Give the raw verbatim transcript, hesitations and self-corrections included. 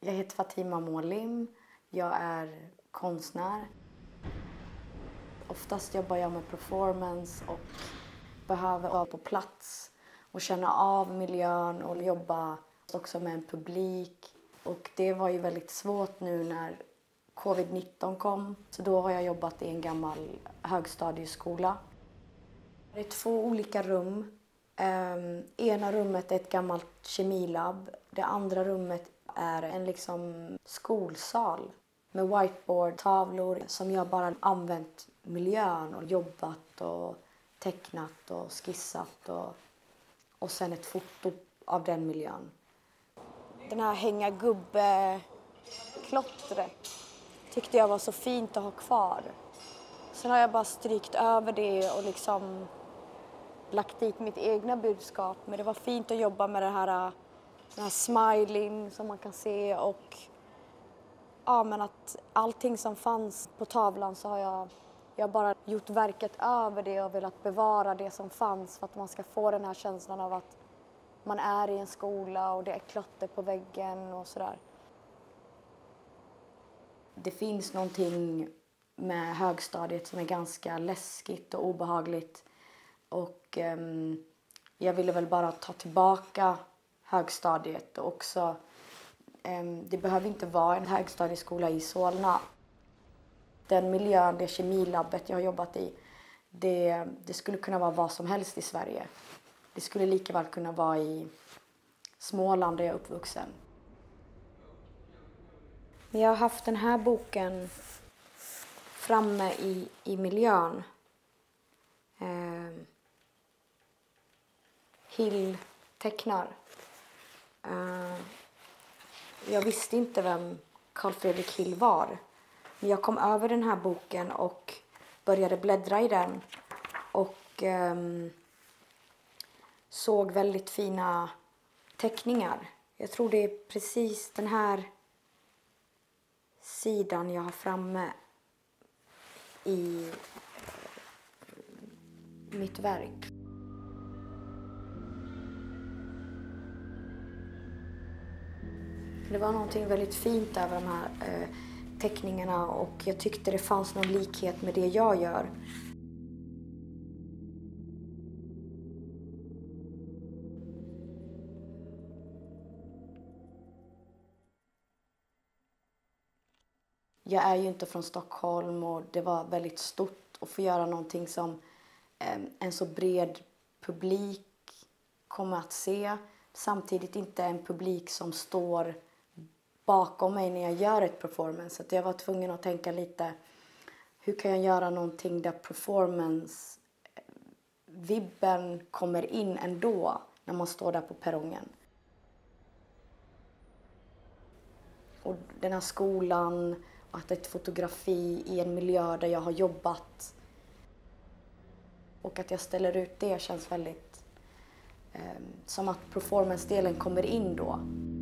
Jag heter Fatima Molim. Jag är konstnär. Oftast jobbar jag med performance och behöver vara på plats och känna av miljön och jobba också med en publik. Och det var ju väldigt svårt nu när covid nitton kom. Så då har jag jobbat i en gammal högstadieskola. Det är två olika rum. Um, ena rummet är ett gammalt kemilabb. Det andra rummet är en liksom skolsal med whiteboard, tavlor som jag bara använt miljön och jobbat och tecknat och skissat och, och sen ett foto av den miljön. Den här hänga gubbe-klottret tyckte jag var så fint att ha kvar. Sen har jag bara strykt över det och liksom lagt dit mitt egna budskap. Men det var fint att jobba med det här, den här smiling som man kan se och ja, men att allting som fanns på tavlan så har jag, jag bara gjort verket över det och velat bevara det som fanns för att man ska få den här känslan av att man är i en skola och det är klotter på väggen och sådär. Det finns någonting med högstadiet som är ganska läskigt och obehagligt. Och um, jag ville väl bara ta tillbaka högstadiet och också, um, det behöver inte vara en högstadieskola i Solna. Den miljön, det kemilabbet jag har jobbat i, det, det skulle kunna vara vad som helst i Sverige. Det skulle lika väl kunna vara i Småland där jag är uppvuxen. Jag har haft den här boken framme i, i miljön. Eh, Hill tecknar. Eh, jag visste inte vem Carl Fredrik Hill var. Men jag kom över den här boken och började bläddra i den. Och eh, såg väldigt fina teckningar. Jag tror det är precis den här sidan jag har framme i mitt verk. Det var någonting väldigt fint över de här eh, teckningarna och jag tyckte det fanns någon likhet med det jag gör. Jag är ju inte från Stockholm och det var väldigt stort att få göra någonting som eh, en så bred publik kommer att se. Samtidigt inte en publik som står bakom mig när jag gör ett performance. Så jag var tvungen att tänka lite, hur kan jag göra någonting där performance-vibben kommer in ändå när man står där på perrongen. Och den här skolan, att ett fotografi i en miljö där jag har jobbat. Och att jag ställer ut det känns väldigt eh, som att performance-delen kommer in då.